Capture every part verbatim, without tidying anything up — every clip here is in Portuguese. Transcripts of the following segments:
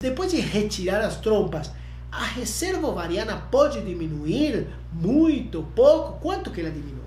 depois de retirar as trompas, a reserva ovariana pode diminuir muito, pouco? Quanto que ela diminui?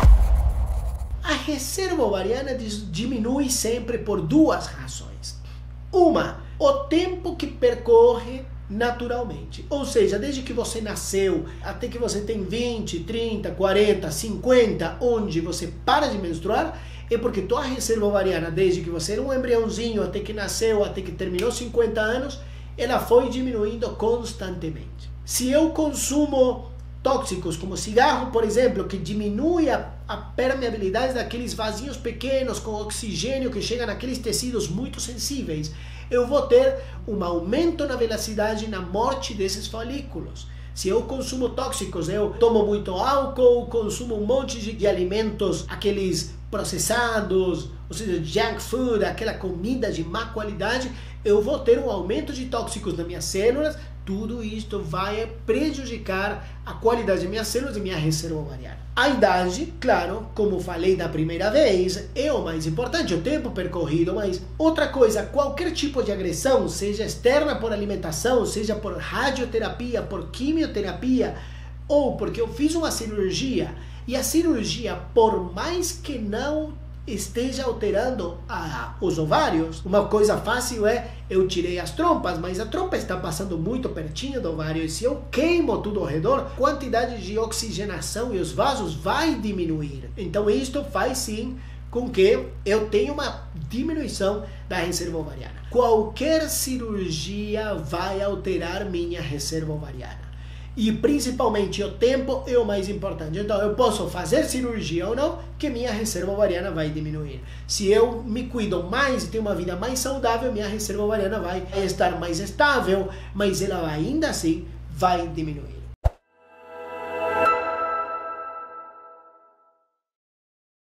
A reserva ovariana diminui sempre por duas razões. Uma, o tempo que percorre naturalmente. Ou seja, desde que você nasceu até que você tem vinte, trinta, quarenta, cinquenta, onde você para de menstruar, é porque tua reserva ovariana, desde que você era um embriãozinho até que nasceu, até que terminou cinquenta anos, ela foi diminuindo constantemente. Se eu consumo tóxicos como cigarro, por exemplo, que diminui a, a permeabilidade daqueles vasinhos pequenos com oxigênio que chega naqueles tecidos muito sensíveis, eu vou ter um aumento na velocidade na morte desses folículos. Se eu consumo tóxicos, eu tomo muito álcool, consumo um monte de, de alimentos, aqueles processados, ou seja, junk food, aquela comida de má qualidade, eu vou ter um aumento de tóxicos nas minhas células. Tudo isto vai prejudicar a qualidade das minhas células e minha reserva ovariana. A idade, claro, como falei da primeira vez, é o mais importante, o tempo percorrido, mas outra coisa, qualquer tipo de agressão, seja externa por alimentação, seja por radioterapia, por quimioterapia, ou porque eu fiz uma cirurgia, e a cirurgia, por mais que não esteja alterando a, os ovários, uma coisa fácil é, eu tirei as trompas, mas a trompa está passando muito pertinho do ovário, e se eu queimo tudo ao redor, a quantidade de oxigenação e os vasos vai diminuir. Então isto faz sim com que eu tenha uma diminuição da reserva ovariana. Qualquer cirurgia vai alterar minha reserva ovariana. E principalmente o tempo é o mais importante. Então eu posso fazer cirurgia ou não, que minha reserva ovariana vai diminuir. Se eu me cuido mais e tenho uma vida mais saudável, minha reserva ovariana vai estar mais estável, mas ela ainda assim vai diminuir.